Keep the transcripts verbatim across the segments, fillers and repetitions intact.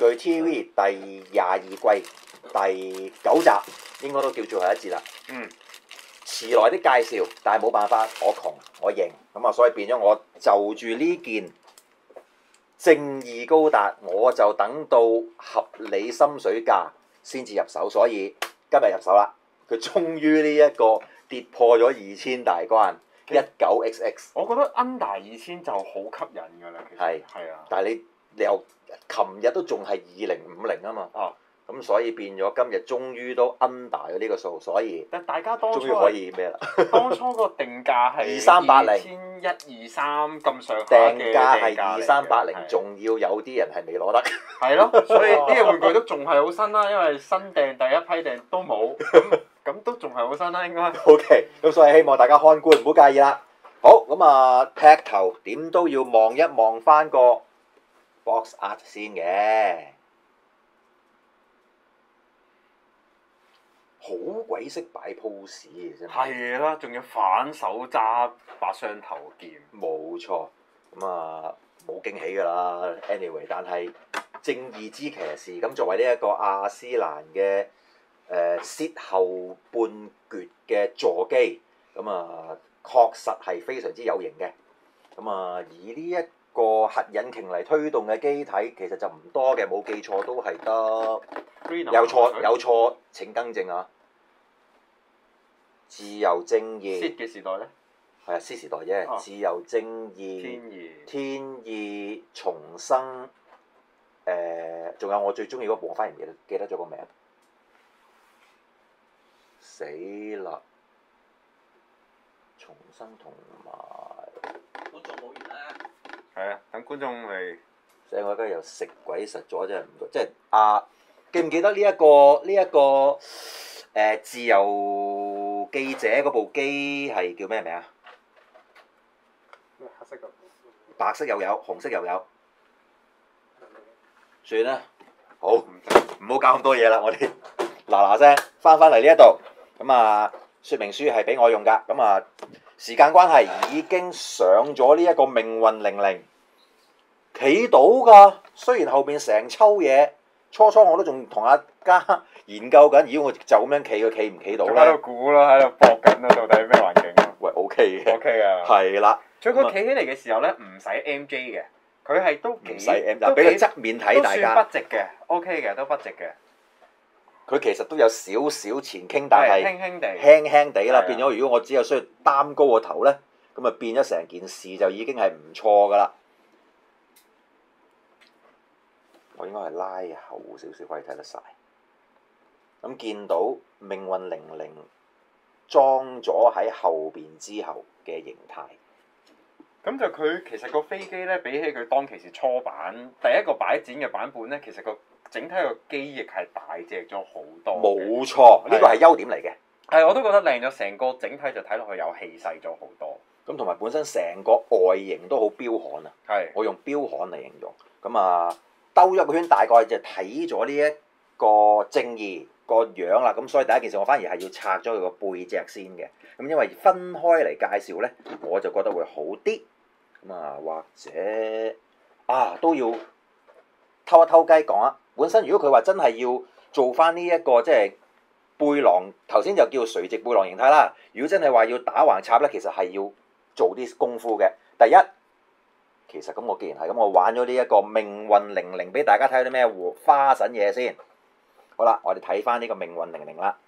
具 T V 第廿二季第九集，應該都叫最後一節啦。 嗯。 遲來的介紹，但係冇辦法，我窮，我認，咁啊，所以變咗我就住呢件正義高達，我就等到合理心水價先至入手，所以今日入手啦。佢終於呢一個跌破咗二千大關，一九 X X。 我覺得 under 二千就好吸引㗎啦，其實係係啊。 但係你你又琴日都仲係二零五零啊嘛。 啊。 咁所以變咗今日終於都 under 咗呢個數，所以但大家當初終於可以咩啦？ 當初個定價係二三八零， 二千一二三咁上下訂嘅價係二定價嚟嘅三八零， 係仲要有啲人係未攞得。 係咯，所以呢個玩具都仲係好新啦，因為新訂第一批訂都冇，咁咁都仲係好新啦，應該。 O K，咁所以希望大家看官唔好介意啦。好，咁啊劈頭點都要望一望翻個 box art 先嘅。好鬼識擺 pose 嘅真係。 係啦，仲要反手揸把雙頭劍。 冇錯，咁啊冇驚喜㗎啦。anyway，但係正義之騎士咁作為呢一個亞斯蘭嘅誒舌後半橛嘅座機，咁啊確實係非常之有型嘅。咁啊以呢一個核引擎嚟推動嘅機體，其實就唔多嘅，冇記錯都係得。有錯有錯請更正啊！自由正義 Sith 嘅時代咧， 係啊，Sith時代啫。 啊、 自由正義、 天意、 天意重生，誒，仲有我最中意嗰部，我反而唔記得記得咗個名。死啦！重生同埋觀眾冇完啦。 係啊，等觀眾嚟。 即係我而家又食鬼實咗，真係唔即係啊！記唔記得呢、這、一個呢一、這個誒、呃、自由記者嗰部機係叫咩名啊？ 咩黑色嘅？ 白色又有，紅色又有。算啦，好唔好搞咁多嘢啦？我哋嗱嗱聲翻返嚟呢一度，咁啊說明書係俾我用㗎，咁啊時間關係已經上咗呢一個命運零零。企到㗎，雖然後邊成抽嘢，初初我都仲同阿嘉研究緊，如果我就咁樣企，佢企唔企到咧？ 喺度估啦，喺度搏緊啦，到底咩環境啊？ 喂，O K 嘅 O K 啊。 係啦。 最佢企起嚟嘅時候咧，唔使 M J 嘅，佢係都幾唔使 M， 都俾佢幾側面睇大家。 都算筆直嘅 ，O K 嘅，都筆直嘅。 佢其實都有少少前傾，但係輕輕地， 輕輕地啦。 係啊變咗，如果我只有需要擔高個頭咧，咁啊變咗成件事就已經係唔錯㗎啦。我應該係拉後少少可以睇得晒。咁見到命運零零裝咗喺後邊之後嘅形態。 咁就佢其實個飛機咧，比起佢當其時初版第一個擺展嘅版本咧，其實個整體個機翼係大隻咗好多。 冇錯，呢個係優點嚟嘅。 係，我都覺得靚咗，成個整體就睇落去有氣勢咗好多。 咁同埋本身成個外形都好彪悍啊！ 係， 我用彪悍嚟形容。咁啊，兜咗個圈，大概就睇咗呢一個正義個樣啦。咁所以第一件事，我反而係要拆咗佢個背脊先嘅。咁因為分開嚟介紹咧，我就覺得會好啲。咁啊，或者啊都要偷一偷雞講啊。本身如果佢話真係要做翻呢一個即係背囊，頭先就叫垂直背囊形態啦。如果真係話要打橫插咧，其實係要做啲功夫嘅。第一，其實咁我既然係咁，我玩咗呢一個命運零零俾大家睇啲咩花神嘢先。好啦，我哋睇翻呢個命運零零啦。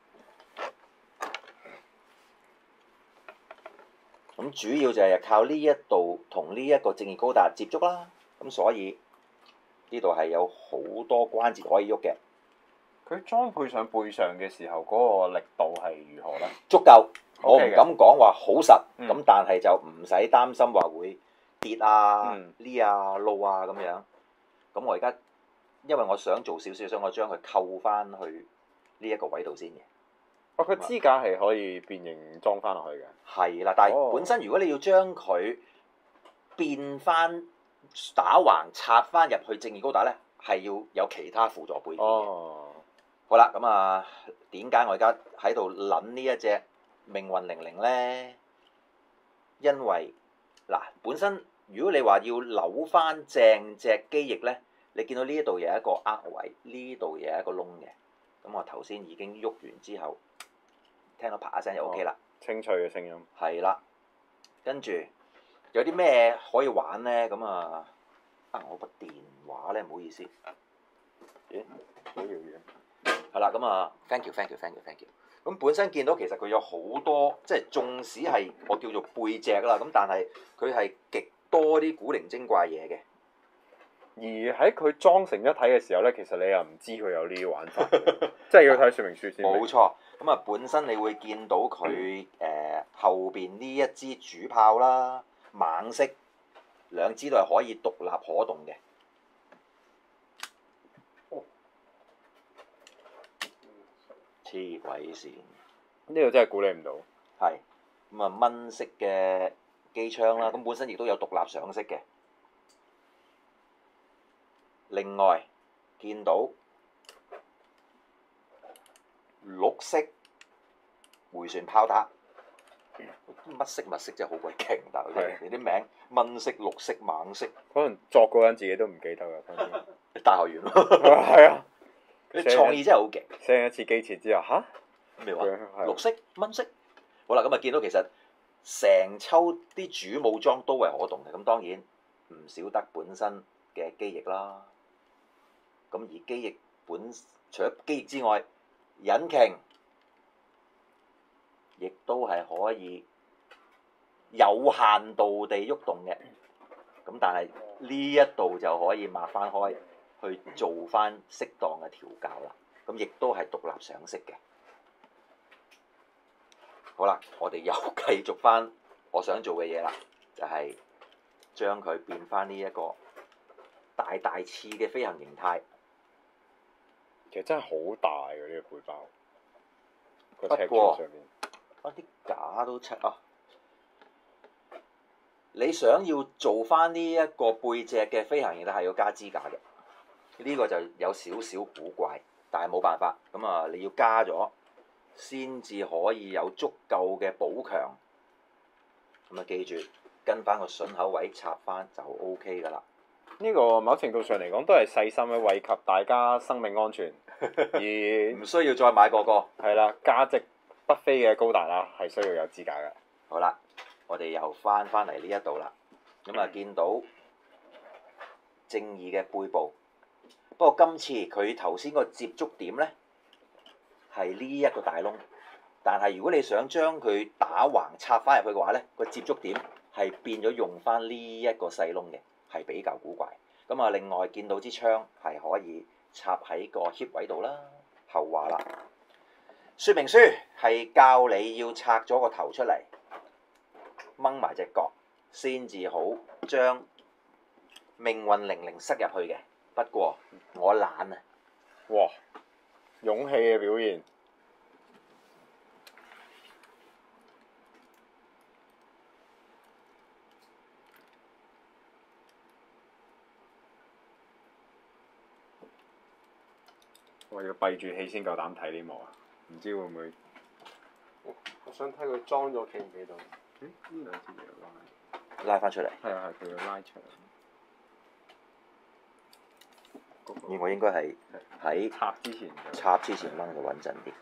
咁主要就係靠呢一度同呢一個正義高達接觸啦。咁所以呢度係有好多關節可以喐嘅。 佢裝配上背上嘅時候，嗰、個力度係如何咧？ 足夠， OK 我唔敢講話好實，咁、 嗯、 但係就唔使擔心話會跌啊、 嗯、 攣啊、撈啊咁樣。咁我而家因為我想做少少，所以我將佢扣翻去呢一個位度先嘅。 哦，佢支架係可以變形裝翻落去嘅。 係啦，但係本身如果你要將佢變翻打橫插翻入去正義高達咧，係要有其他輔助配件嘅。 哦。 好啦，咁啊，點解我而家喺度諗呢一隻命運零零咧？因為嗱，本身如果你話要扭翻正隻機翼咧，你你見到呢一度有一個呃位，呢度有一個窿嘅。咁我頭先已經喐完之後，聽到啪一聲就 O K 啦。 清脆嘅聲音。 係啦，跟住有啲咩可以玩咧？咁啊，啊我部電話咧，唔好意思。咦？ 好遙遠。 係啦，咁啊，thank you，thank you，thank you，thank you。咁本身見到其實佢有好多，即係縱使係我叫做背脊啦，咁但係佢係極多啲古靈精怪嘢嘅。 而喺佢裝成一體嘅時候咧，其實你又唔知佢有呢啲玩法，即係要睇說明書先。 冇錯，咁啊本身你會見到佢誒、呃、後邊呢一支主炮啦，猛式兩支都係可以獨立可動嘅。黐鬼線！ 呢個真係估你唔到。 係咁啊，蚊式嘅機槍啦，咁本身亦都有獨立上色嘅。另外見到綠色迴旋炮塔，乜色乜色真係好鬼勁，但係你啲名蚊式、綠色、猛式， 可能作嗰人自己都唔記得㗎。當然大學員咯。 係啊， 你創意真係好勁。 升一次機前之後，吓？ 咩話？綠色、蚊色。好啦，咁啊見到其實成抽啲主武裝都係可動嘅，咁當然唔少得本身嘅機翼啦。咁而機翼本除咗機翼之外，引擎亦都係可以有限度地喐動嘅。咁但係呢一度就可以抹翻開，去做翻適當嘅調校啦。咁亦都係獨立上色嘅。好啦，我哋又繼續翻我想做嘅嘢啦，就係將佢變翻呢一個大大次嘅飛行形態。 其實真係好大嘅呢、這個背包，個尺寸不過上面。 啊啲架都出啊！你想要做翻呢一個背脊嘅飛行形態係要加支架嘅，呢、這個就有少少古怪，但係冇辦法，咁啊你要加咗先至可以有足夠嘅補強。咁啊記住跟翻個筍口位插翻就 O K 㗎啦。 呢個某程度上嚟講都係細心嘅惠及大家生命安全，而唔需要再買個個。 係啦，價值不菲嘅高達啦，係需要有支架嘅。 好啦，我哋又翻翻嚟呢一度啦。咁啊，見到正義嘅背部，不過今次佢頭先個接觸點咧係呢一個大窿，但係如果你想將佢打橫插翻入去嘅話咧，個接觸點係變咗用翻呢一個細窿嘅。係比較古怪，咁啊另外見到支槍係可以插喺個 hip 位度啦。後話啦，說明書係教你要拆咗個頭出嚟，掹埋隻角，先至好將命運零零塞入去嘅。不過我懶啊！ 哇！勇氣嘅表現。我要閉住氣先夠膽睇呢幕啊！唔知會唔會？ 我想睇佢裝咗企唔企到。 誒呢兩支嘢拉。 拉翻出嚟。 係啊係，佢要拉長。 而我應該係喺插之前。 插之前掹就穩陣啲。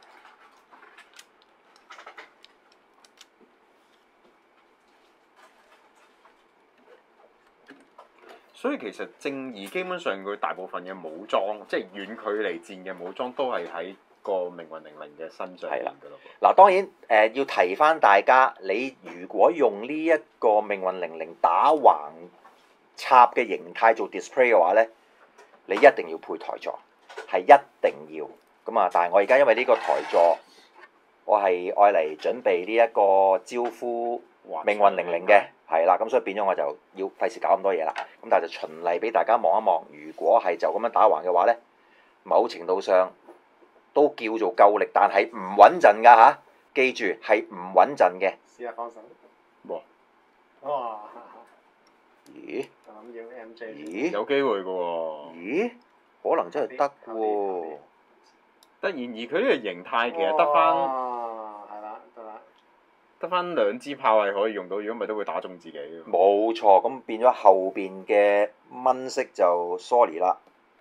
所以其實正義基本上佢大部分嘅武裝，即係遠距離戰嘅武裝，都係喺個命運零零嘅身上邊㗎咯。 嗱，當然誒、呃、要提翻大家，你如果用呢一個命運零零打橫插嘅形態做 display 嘅話咧，你一定要配台座，係一定要。咁啊，但係我而家因為呢個台座，我係愛嚟準備呢一個招呼命運零零嘅。係啦，咁所以變咗我就要費事搞咁多嘢啦。咁但係就循例俾大家望一望，如果係就咁樣打橫嘅話咧，某程度上都叫做夠力，但係唔穩陣㗎嚇。記住係唔穩陣嘅。 試下放手。 哇！ 哇！ 咦？ 我諗要 M J。 咦？ 有機會㗎喎。 咦？可能真係得喎。 突然而佢呢個形態其實得翻。 係啦，得啦。 得翻兩支炮係可以用到，如果唔係都會打中自己嘅。 冇錯，咁變咗後邊嘅蚊式就 sorry 啦。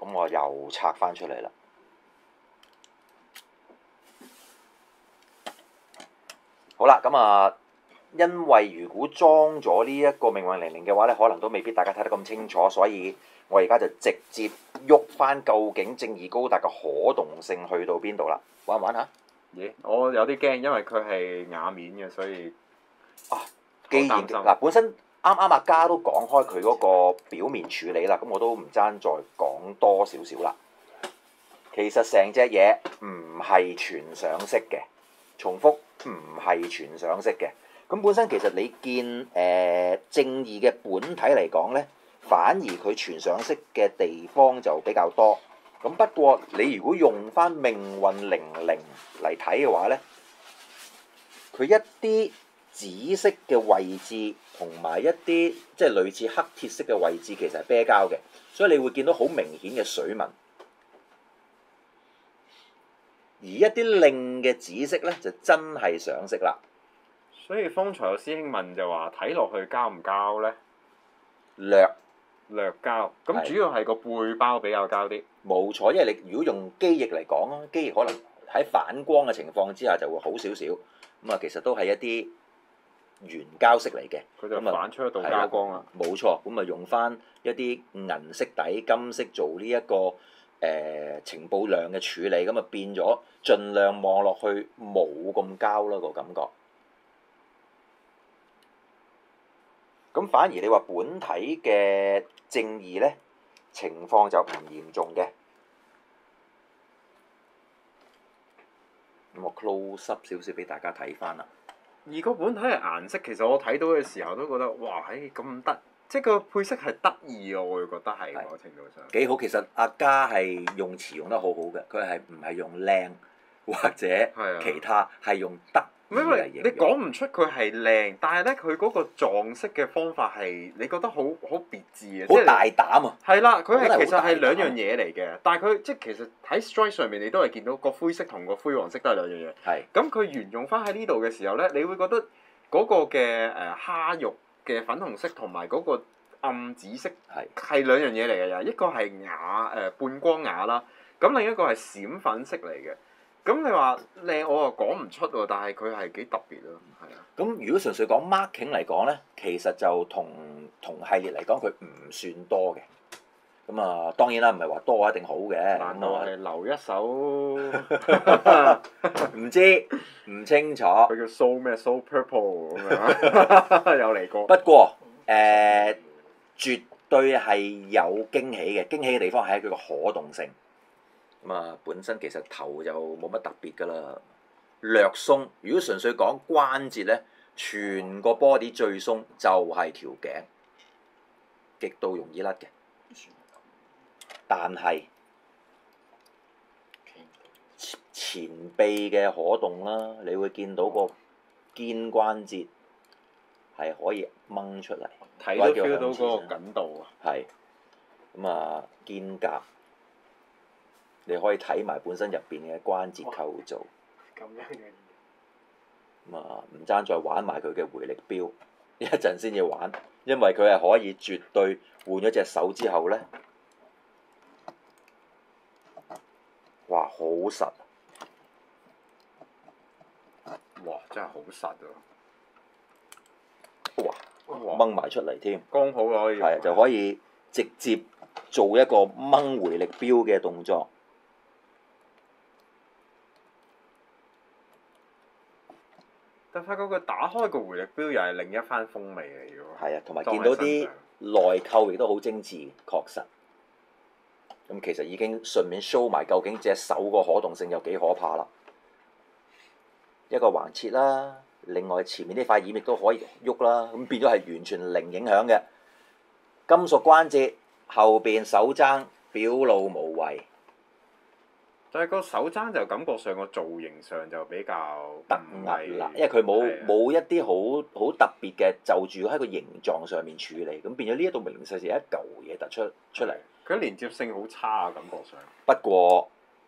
咁我又拆翻出嚟啦。好啦，咁啊，因為如果裝咗呢一個命運零零嘅話咧，可能都未必大家睇得咁清楚，所以我而家就直接喐翻究竟正義高達嘅可動性去到邊度啦？玩唔玩下？ 咦，我有啲驚，因為佢係瓦面嘅，所以啊，既然好擔心嗱本身啱啱阿嘉都講開佢嗰個表面處理啦，咁我都唔爭再講多少少啦。其實成隻嘢唔係全上色嘅，重複唔係全上色嘅。咁本身其實你見誒、呃、正義嘅本體嚟講咧，反而佢全上色嘅地方就比較多。咁不過你如果用翻命運零零嚟睇嘅話咧，佢一啲紫色嘅位置同埋一啲即係類似黑鐵色嘅位置，其實係啤膠嘅，所以你會見到好明顯嘅水紋。而一啲另嘅紫色咧，就真係上色啦。 所以方才有師兄問就話睇落去膠唔膠咧？ 略略膠，咁係主要係個背包比較膠啲。 冇錯，因為你如果用機翼嚟講啊，機翼可能喺反光嘅情況之下就會好少少。咁啊，其實都係一啲原膠色嚟嘅。 佢就咁啊反出一道膠光啦。 冇錯，咁啊用翻一啲銀色底金色做呢、這、一個誒、呃、情報量嘅處理，咁啊變咗盡量望落去冇咁膠啦個感覺。咁反而你話本體嘅正義咧，情況就唔嚴重嘅。咁我 close up 少少俾大家睇翻啦。 而個本體嘅顏色，其實我睇到嘅時候都覺得，哇！誒咁得，即係個配色係得意啊！我會覺得係某程度上幾好。其實阿嘉係用詞用得好好嘅，佢係唔係用靚或者其他，係用得意因為你嚟形容。 講唔出佢係靚，但係咧佢嗰個撞色嘅方法係你覺得好好別致嘅， 好大膽啊！ 係啦，佢我覺得係係其實好大膽係兩樣嘢嚟嘅，但係佢即係其實喺 Strike 上面你都係見到個灰色同個灰黃色都係兩樣嘢。 係咁佢沿用翻喺呢度嘅時候咧，你會覺得嗰個嘅誒蝦肉嘅粉紅色同埋嗰個暗紫色係係兩樣嘢嚟嘅，一個係啞誒半光啞啦，咁另一個係閃粉色嚟嘅。咁你話靚我又講唔出喎，但係佢係幾特別咯，係啊。 咁如果純粹講 marking 嚟講咧，其實就同同系列嚟講佢唔算多嘅。咁啊，當然啦，唔係話多一定好嘅。 難道係留一手？ 唔知唔清楚。 佢叫 So 咩 So Purple 咁樣，有嚟過。 不過誒、呃，絕對係有驚喜嘅。驚喜嘅地方係喺佢個可動性。咁啊，本身其實頭就冇乜特別㗎啦，略鬆。如果純粹講關節咧，全個 body 最鬆就係條頸，極度容易甩嘅。但係前臂嘅可動啦，你會見到個肩關節係可以掹出嚟， 睇都 feel 到嗰個緊度啊！ 係咁啊，肩胛你可以睇埋本身入邊嘅關節構造。 咁樣嘅咁啊，唔爭再玩埋佢嘅回力標，一陣先要玩，因為佢係可以絕對換咗隻手之後咧。哇！好實， 哇！真係好實啊！ 哇！ 哇掹埋出嚟添， 剛好可以用係就可以直接做一個掹回力標嘅動作。 但發覺佢打開個回力標又係另一番風味嚟嘅喎。 係啊，同埋見到啲內扣亦都好精緻，確實。咁其實已經順便 show 埋究竟隻手個可動性有幾可怕啦。一個橫切啦，另外前面呢塊掩亦都可以喐啦，咁變咗係完全零影響嘅。金屬關節後邊手踭表露無遺， 但係個手踭就感覺上個造型上就比較突兀啦，因為佢冇冇一啲好好特別嘅就住喺個形狀上面處理，咁變咗呢一度明明細細一嚿嘢突出出嚟。 佢連接性好差啊，感覺上。 不過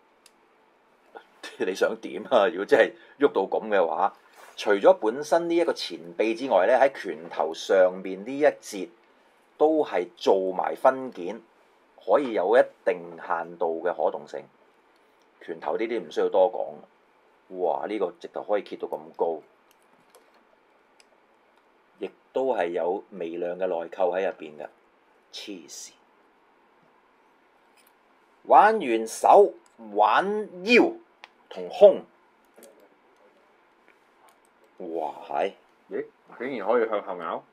你想點啊？如果真係喐到咁嘅話，除咗本身呢一個前臂之外咧，喺拳頭上邊呢一節都係做埋分件， 可以有一定限度嘅可動性。拳頭呢啲唔需要多講。哇！呢、這個直頭可以揭到咁高，亦都係有微量嘅內扣喺入邊嘅，黐線！玩完手，玩腰同胸，哇係！ 咦？竟然可以向後咬？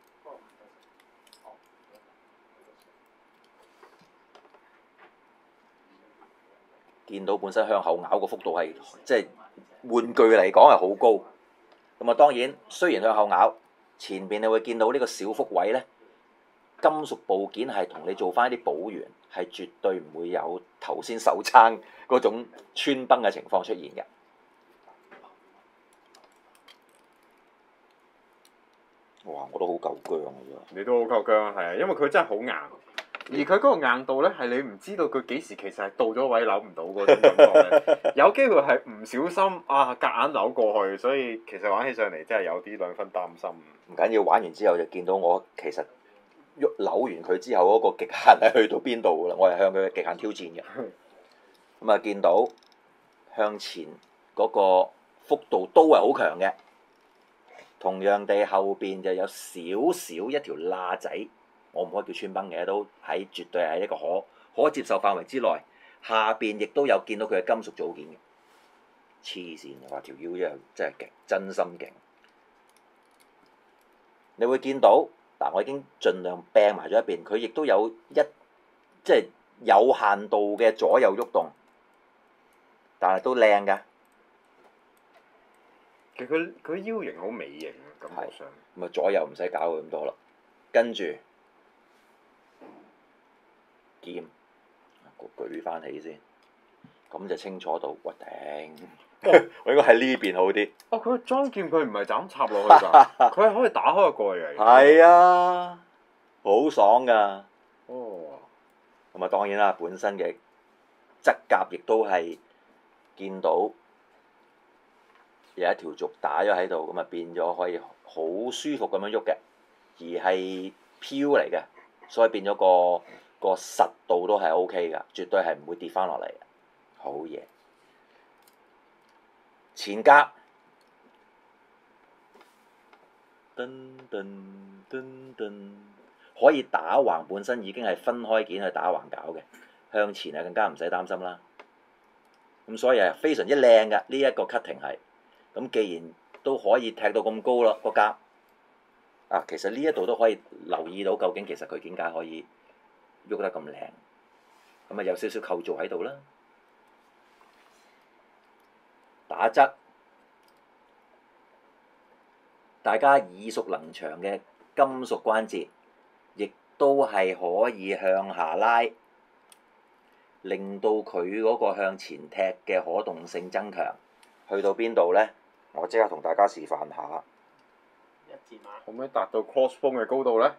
見到本身向後咬個幅度係即係玩具嚟講係好高。咁啊，當然雖然向後咬，前邊你會見到呢個小腹位咧，金屬部件係同你做翻啲補完，係絕對唔會有頭先手撐嗰種穿崩嘅情況出現嘅。哇！我都好夠薑嘅啫。 你都好夠薑，係啊，因為佢真係好硬，而佢嗰個硬度咧係你唔知道佢幾時其實係到咗位扭唔到嗰種感覺咧，有機會係唔小心啊夾硬扭過去，所以其實玩起上嚟真係有啲兩分擔心。 唔緊要，玩完之後就見到我其實喐扭完佢之後嗰個極限係去到邊度㗎啦，我係向佢嘅極限挑戰嘅。咁啊，見到向前嗰個幅度都係好強嘅。同樣地，後邊就有少少一條罅仔，我唔可以叫穿崩嘅，都喺絕對係一個可可接受範圍之內。下邊亦都有見到佢嘅金屬組件嘅，黐線嘅話條腰真係真係勁，真心勁。你會見到嗱，我已經盡量病埋咗一邊，佢亦都有一即係有限度嘅左右喐動，但係都靚㗎。 其實佢佢腰型好美型啊，感覺上。 咁啊，左右唔使搞佢咁多啦，跟住劍舉翻起先，咁就清楚到。哇頂！我應該喺呢邊好啲。 哦，佢個裝劍佢唔係就咁插落去㗎，佢係可以打開個蓋嘅。 係啊，好爽㗎。 哦。 咁啊，當然啦，本身嘅質甲亦都係見到。有一條軸打咗喺度，咁啊變咗可以好舒服咁樣喐嘅，而係飄嚟嘅，所以變咗個個實度都係 O K 㗎，絕對係唔會跌翻落嚟，好嘢。前格，噔噔噔噔，可以打橫，本身已經係分開件去打橫搞嘅，向前啊更加唔使擔心啦。咁所以係非常之靚㗎，呢一個 cutting 係。咁既然都可以踢到咁高啦，個格啊，其實呢一度都可以留意到，究竟其實佢點解可以喐得咁靚？咁啊有少少構造喺度啦，打側，大家耳熟能詳嘅金屬關節，亦都係可以向下拉，令到佢嗰個向前踢嘅可動性增強。去到邊度呢？我即刻同大家示範下。 可唔可以達到 crossbone 嘅高度呢？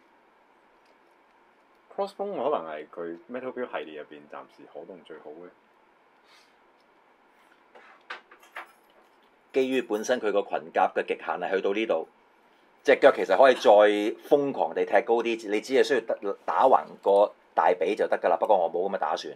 crossbone 可能係佢 Metal Build 系列入邊暫時可動最好嘅。 基於本身佢個裙甲嘅極限係去到呢度，隻腳其實可以再瘋狂地踢高啲，你只係需要得打橫個大髀就得㗎啦。不過我冇咁嘅打算。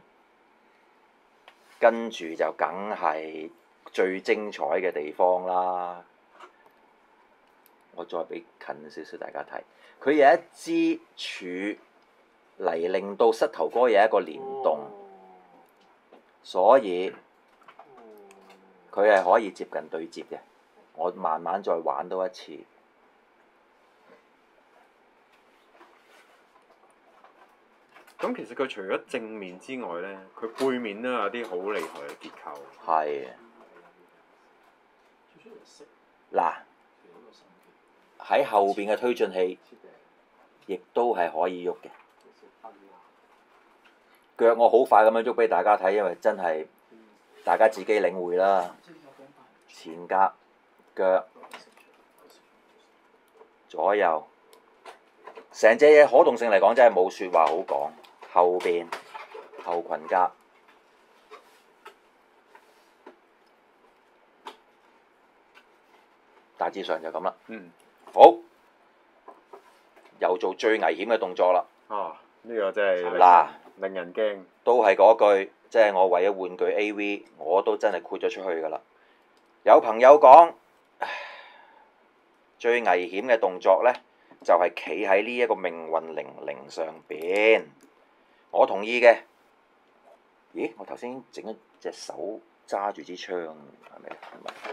跟住就梗係最精彩嘅地方啦！我再俾近少少大家睇，佢有一支柱嚟令到膝頭哥有一個連動，所以佢係可以接近對接嘅。我慢慢再玩多一次。 咁其實佢除咗正面之外咧，佢背面都有啲好厲害嘅結構。 係啊。嗱，喺後邊嘅推進器，亦都係可以喐嘅。腳我好快咁樣喐俾大家睇，因為真係大家自己領會啦。前格、腳、左右，成隻嘢可動性嚟講真係冇説話好講。後邊後裙甲。大致上就咁啦。 嗯。 好，又做最危險嘅動作啦。 啊！ 呢個真係令嗱令人驚。 都係嗰句，即係我為咗玩具 A V，我都真係豁咗出去㗎啦。有朋友講，唉最危險嘅動作呢，就係企喺呢一個命運零零上邊。我同意嘅。咦？我頭先整一隻手揸住支槍，係咪？係咪？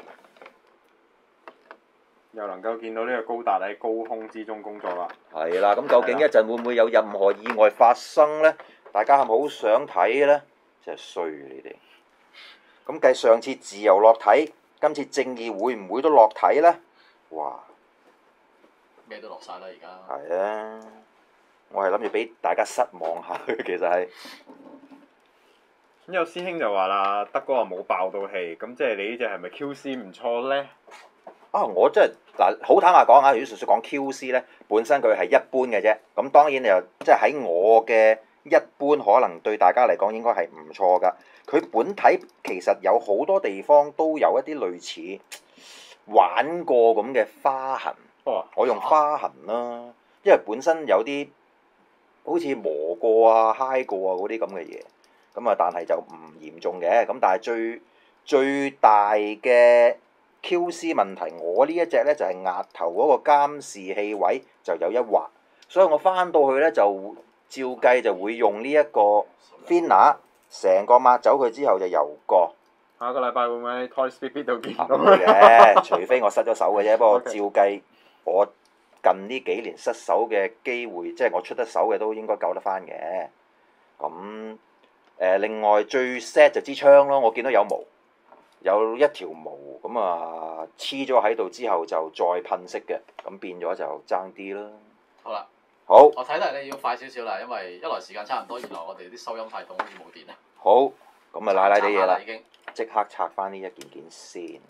又能夠見到呢個高達喺高空之中工作啦。 係啦，咁究竟一陣會唔會有任何意外發生呢？大家係咪好想睇呢？真係衰你哋。咁計上次自由落體，今次正義會唔會都落體呢？哇！ 咩都落晒啦，而家。 係啊，我係諗住俾大家失望下，其實係。 咁有師兄就話啦，德哥話冇爆到氣，咁即係你呢只係咪 Q C 唔錯呢？ 啊！我真係嗱，好坦白講啊，如果純粹講 Q C 咧，本身佢係一般嘅啫。咁當然又即係喺我嘅一般，可能對大家嚟講應該係唔錯㗎。佢本體其實有好多地方都有一啲類似玩過咁嘅花痕。 哦， 我用花痕啦，因為本身有啲好似磨過啊、揩過啊嗰啲咁嘅嘢。咁啊，但係就唔嚴重嘅。咁但係最最大嘅 Q C 問題，我呢一隻咧就係額頭嗰個監視器位就有一劃，所以我翻到去咧就照計就會用呢一個 thinner 成個抹走佢之後就油過。 下個禮拜會唔會喺 Toy Speed 度見到嘅？除非我失咗手嘅啫，不過 Okay. 照計我近呢幾年失手嘅機會，即係我出得手嘅都應該救得翻嘅。咁誒、呃，另外最 set 就支槍咯，我見到有毛。有一條毛咁啊黐咗喺度之後就再噴色嘅，咁變咗就爭啲啦。 好啦， 好， 我睇嚟你要快少少啦，因為一來時間差唔多，二來我哋啲收音系統好似冇電啊。 好，咁啊賴賴啲嘢啦已，經即刻拆翻呢一件件先。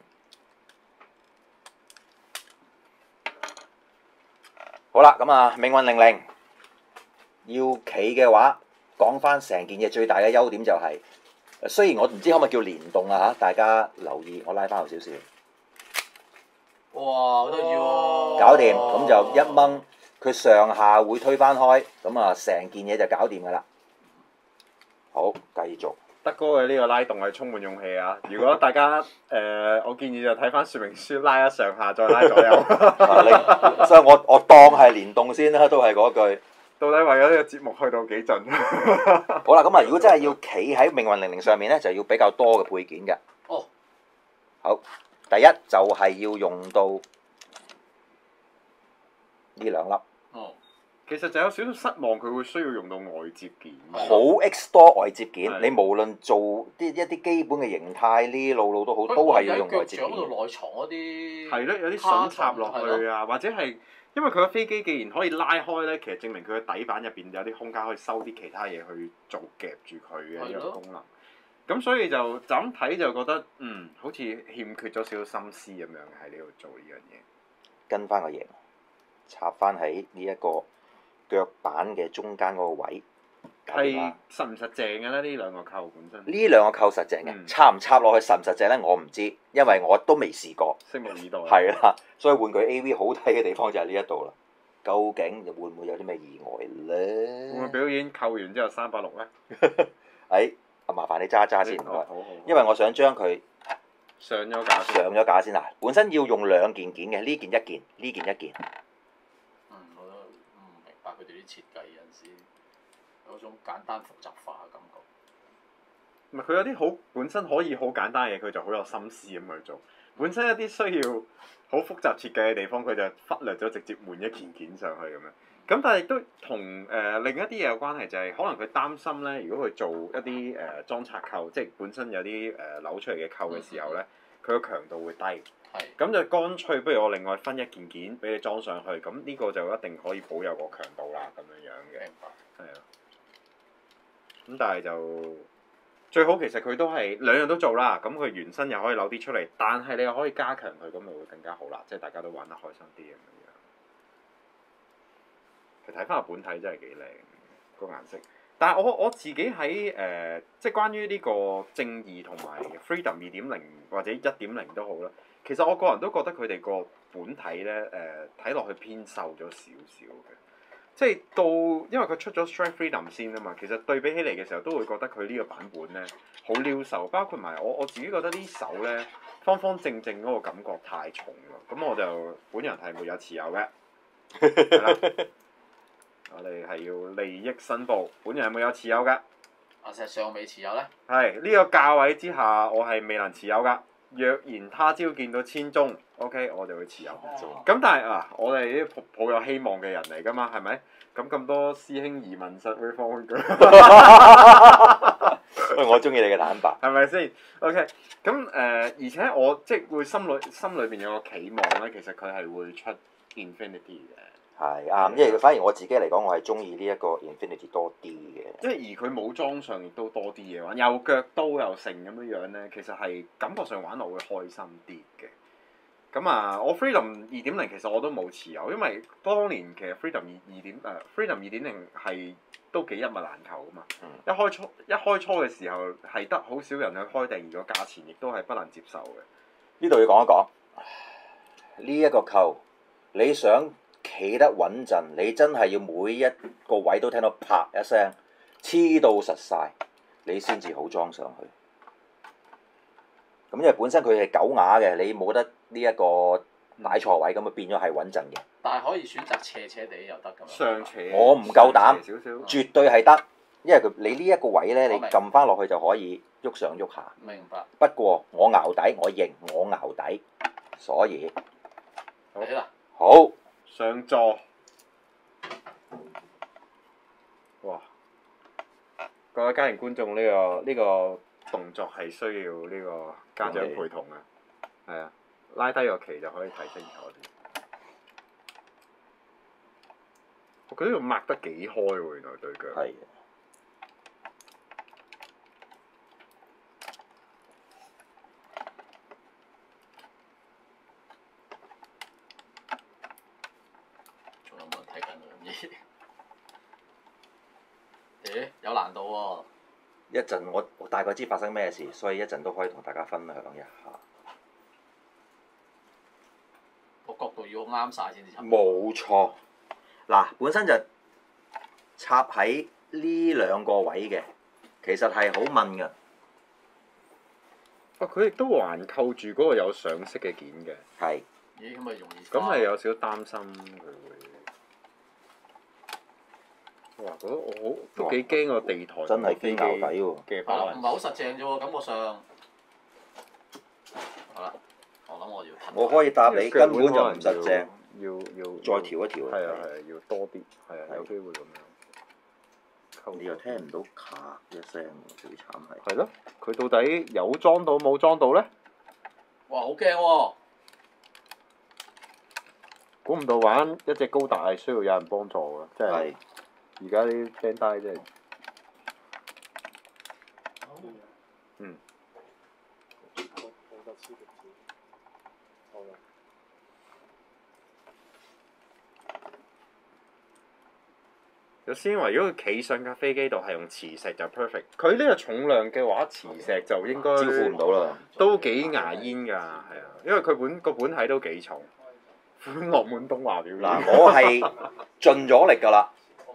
好啦，咁啊命運零零要企嘅話，講翻成件嘢最大嘅優點就係、是，雖然我唔知可唔可以叫連動啊嚇，大家留意，我拉翻後少少。 哇，好得意喎！ 搞掂，咁就一掹，佢上下會推翻開，咁啊成件嘢就搞掂㗎啦。好，繼續。 德哥嘅呢個拉動係充滿勇氣啊！如果大家誒、呃，我建議就睇翻說明書，拉一上下再拉左右。 啊、所以我我當係連動先啦，都係嗰句。 到底為咗呢個節目去到幾盡？ 好啦，咁啊，如果真係要企喺命運零零上面咧，就要比較多嘅配件嘅。 哦。 好，第一就係要用到呢兩粒。 哦。 其實就有少少失望，佢會需要用到外接件。 好 X 多外接件， 係你無論做啲一啲基本嘅形態，呢路路都好，都係要用外接件。 喺腳掌嗰度內藏嗰啲。 係咯，有啲筍插落去啊，或者係因為佢個飛機既然可以拉開咧，其實證明佢嘅底板入邊有啲空間可以收啲其他嘢去做夾住佢嘅呢個功能。咁所以就就咁睇就覺得，嗯，好似欠缺咗少少心思咁樣喺呢度做呢樣嘢。 跟翻個型，插翻喺呢一個腳板嘅中間嗰個位。 係實唔實淨嘅咧？呢兩個扣本身。 呢兩個扣實淨嘅， 嗯、 插唔插落去實唔實淨咧？我唔知，因為我都未試過。 拭目以待。 係啦，所以玩具 A V 好睇嘅地方就係呢一度啦。究竟會唔會有啲咩意外咧？ 會唔會表演扣完之後三百六咧？ 誒，麻煩你揸揸先，唔該。 好好好。 因為我想將佢上咗架先。 上咗架先啊！本身要用兩件件嘅，呢件一件，呢件一件。 嗯，我都唔明白佢哋啲設計有陣時有種簡單複雜化嘅感覺。 唔係佢有啲好本身可以好簡單嘅嘢，佢就好有心思咁去做。本身一啲需要好複雜設計嘅地方，佢就忽略咗，直接換一件件上去咁樣。咁但係亦都同誒、呃、另一啲嘢有關係，就係、是、可能佢擔心咧，如果佢做一啲誒、呃、裝拆扣，即係本身有啲誒、呃、扭出嚟嘅扣嘅時候咧，佢個強度會低。 係。咁就乾脆，不如我另外分一件件俾你裝上去，咁呢個就一定可以保有個強度啦，咁樣樣嘅。 明白。 係啊。咁但係就最好其實佢都係兩樣都做啦，咁佢原身又可以扭啲出嚟，但係你又可以加強佢，咁咪會更加好啦，即係大家都玩得開心啲咁樣。佢睇翻個本體真係幾靚個顏色，但係我我自己喺誒、呃，即係關於呢個正義同埋 Freedom 二點零或者一點零都好啦，其實我個人都覺得佢哋個本體咧誒睇落去偏瘦咗少少嘅。 即係到因為佢出咗 Strike Freedom 先啊嘛，其實對比起嚟嘅時候都會覺得佢呢個版本咧好撩手，包括埋我我自己覺得呢手咧方方正正嗰個感覺太重啦，咁我就本人係沒有持有嘅。係啦，我哋係要利益申報，本人係沒有持有㗎。 阿石尚未持有咧， 係呢、這個價位之下，我係未能持有㗎。若然他朝見到千宗 ，OK， 我就會持有。咁但係啊，我哋啲抱抱有希望嘅人嚟㗎嘛，係咪？咁咁多師兄移民實會放㗎。 我中意你嘅坦白。 係咪先 ？OK，咁誒、呃，而且我即係會心裏心裏邊有個期望咧，其實佢係會出 Infinity 嘅。 係啱，因為反而我自己嚟講，我係中意呢一個 Infinity 多啲嘅。 即係而佢武裝上亦都多啲嘢玩，又腳刀又剩咁樣樣咧，其實係感覺上玩落會開心啲嘅。咁啊，我 Freedom 二點零其實我都冇持有，因為當年其實 Freedom 二二點誒 Freedom 二點零係都幾一物難求噶嘛。 嗯、 一開初一開初嘅時候係得好少人去開訂，而個價錢亦都係不能接受嘅。 呢度要講一講呢一個扣，你想企得穩陣，你真係要每一個位都聽到啪一聲，黐到實晒，你先至好裝上去。咁因為本身佢係狗牙嘅，你冇得呢一個擺錯位，咁啊變咗係穩陣嘅。 但係可以選擇斜斜地又得㗎嘛。 上斜， 我唔夠膽， 少少， 絕對係得，因為佢你呢一個位咧，你我明撳翻落去就可以喐上喐下。 明白。 不過我淆底，我認我淆底，所以好嚟啦， 好。 上座，哇！各位家庭觀眾，呢、這個呢、這個動作係需要呢個家長陪同嘅，係啊，拉低個旗就可以睇清楚啲。我覺得呢度擘得幾開喎，原來對腳。 係。 咦，有難度喎！ 一陣我我大概知發生咩事，所以一陣都可以同大家分享一下。 個角度要啱晒先至插。 冇錯，嗱，本身就插喺呢兩個位嘅，其實係好問㗎。 哦，佢亦都環扣住嗰個有上色嘅件嘅。 係。 咦，咁咪容易。 咁係有少少擔心佢會。哇！覺得我好都幾驚個地台， 真係堅牛底喎。 嘅係啦，唔係好實淨啫喎，感覺上。好啦，我諗我要褪。 我可以答你，根本就唔實淨。 要要再調一調。 係啊係啊，要多啲，係啊，有機會咁樣。 你又聽唔到咔一聲，最慘係。 係咯，佢到底有裝到冇裝到咧？ 哇！好驚喎！ 估唔到玩一隻高達係需要有人幫助㗎，真係。而家啲 Bandai 真係，嗯。有先話，如果佢企上架飛機度係用磁石就 perfect。佢呢個重量嘅話，磁石就應該招呼唔到啦。 都幾牙煙㗎，係啊，因為佢本個本體都幾重。歡樂滿東華表演。 嗱，我係盡咗力㗎啦。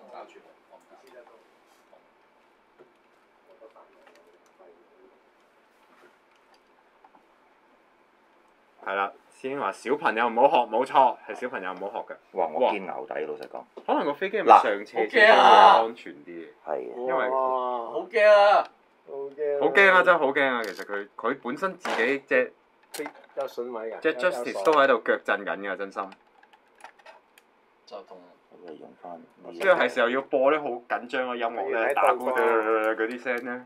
係啦，師兄話小朋友唔好學，冇錯，係小朋友唔好學嘅。 哇！我堅牛底，老實講。 可能個飛機係咪上斜斜會安全啲？ 係。 因為好驚啊！ 好驚！ 好驚啊！真係好驚啊！其實佢佢本身自己隻有筍位㗎。 隻 Justice 都喺度腳震緊㗎，真心。 就同我哋用翻。 跟住係時候要播啲好緊張嘅音樂咧，打鼓嗰啲聲咧。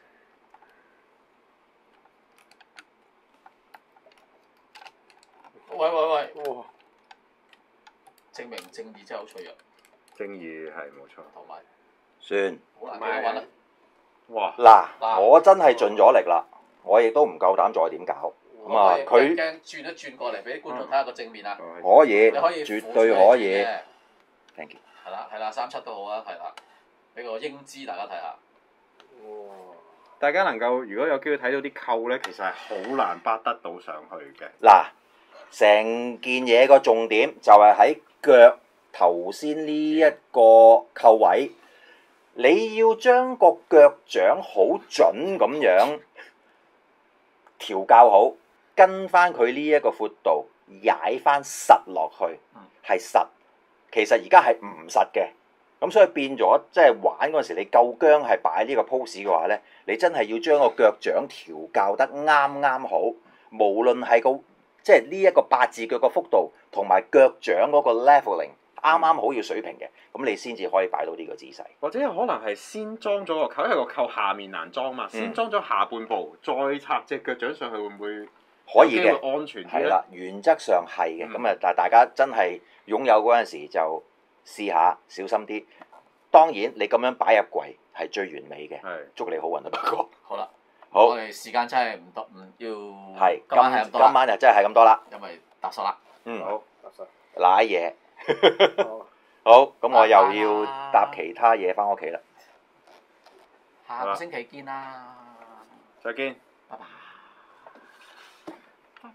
喂喂喂！ 哇！ 證明正義真係好脆弱。 正義係冇錯。 同埋。 算。 好難俾我揾啊！ 哇！ 嗱，我真係盡咗力啦，我亦都唔夠膽再點搞。咁啊，佢驚轉一轉過嚟俾啲觀眾睇下個正面啊！ 可以， 你可以絕對可以。Thank you。 係啦係啦，三七都好啊，係啦，俾個英姿大家睇下。 哇！ 大家能夠如果有機會睇到啲扣咧，其實係好難bắt得到上去嘅。 嗱，成件嘢個重點就係喺腳頭先呢一個扣位，你要將個腳掌好準咁樣調校好，跟翻佢呢一個闊度，踩翻實落去，係實。其實而家係唔實嘅，咁所以變咗即係玩嗰陣時，你夠姜係擺呢個 pose 嘅話咧，你真係要將個腳掌調校得啱啱好，無論係個即係呢一個八字腳個幅度同埋腳掌嗰個 leveling 啱啱好要水平嘅，咁你先至可以擺到呢個姿勢。 或者可能係先裝咗個扣，因為個扣下面難裝嘛，先裝咗下半部，再插隻腳掌上去，會唔會可以嘅？ 安全啲咧？ 係啦，原則上係嘅。咁啊、 嗯， 但係大家真係擁有嗰陣時就試下小心啲。當然你咁樣擺入櫃係最完美嘅。 係。 祝你好運啊，不過。 好啦， 好我哋時間真係唔得，唔要。 係。 今晚係咁今多啦今晚就真係係咁多啦。 因為搭實啦。 嗯。 好，得晒。 賴嘢。 好。 好，咁我又要搭其他嘢翻屋企啦。 下個星期見啦。 再見。 拜拜。拜拜。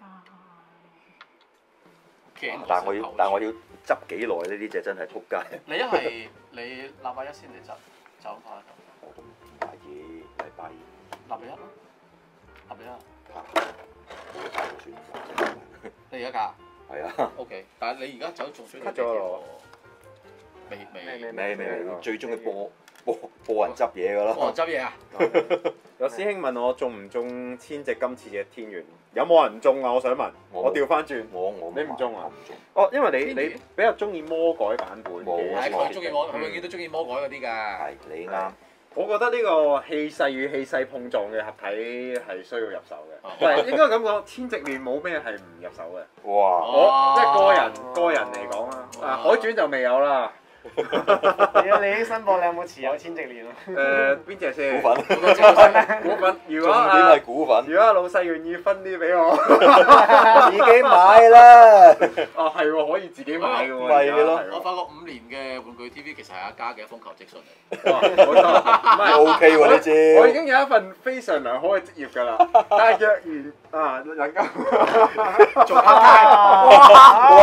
但係我要，但係我要執幾耐呢？呢隻真係撲街。 你一係你禮拜一先嚟執，就咁快就。 我都唔介意禮拜二。 禮拜一咯。禮拜一。 嚇！我太算你而家假？ 係啊。 O K，但係你而家走仲需要 cut 咗咯。 未未未咩咩？最中意播播播人執嘢㗎咯。 哦，執嘢啊！ 有師兄問我中唔中千隻今次嘅天元？有冇人中啊？我想問。 我我調翻轉。 我我你唔中啊我唔中。 哦，因為你天元你比較中意魔改版本冇嘅。 係佢中意魔，佢嗯永遠都中意魔改嗰啲㗎。 係你啱。 我覺得呢個氣勢與氣勢碰撞嘅合體係需要入手嘅。 哦唔係應該咁講，千直面冇咩係唔入手嘅。 哇！ 我即係個人個人嚟講啦， 哦啊海轉就未有啦。 你你啲申報你有冇持有千直鏈啊？ 誒邊隻先？ 股份。 股份。如果重點啊係股份。 如果阿老細願意分啲俾我， 自己買啦。 哦係喎，可以自己買嘅喎。 咪咯而家係喎我發覺五年嘅玩具 T V 其實係一家嘅風球積信嚟。 哇冇錯，唔係 O K 喎呢招。 我已經有一份非常良好嘅職業㗎啦，但係若然啊能夠做黑街。 哇！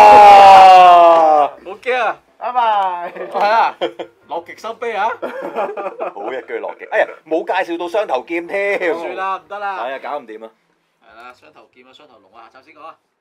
好驚啊！ 拜拜。 係啊，樂極生悲啊！ 好一句落嘅。哎呀，冇介紹到雙頭劍添。 算啦，唔得啦。 係啊，搞唔掂啊！ 係啦，雙頭劍啊，雙頭龍啊，下集先講啊。